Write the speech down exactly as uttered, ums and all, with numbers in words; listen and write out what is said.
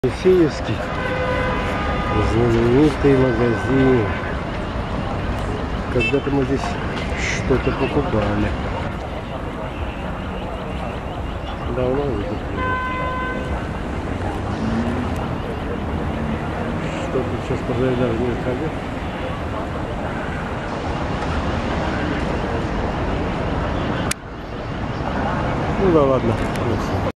Елисеевский, знаменитый магазин. Когда-то мы здесь что-то покупали. Давно уже купили. Что тут сейчас, пожалуй, даже не ходил. Ну да ладно.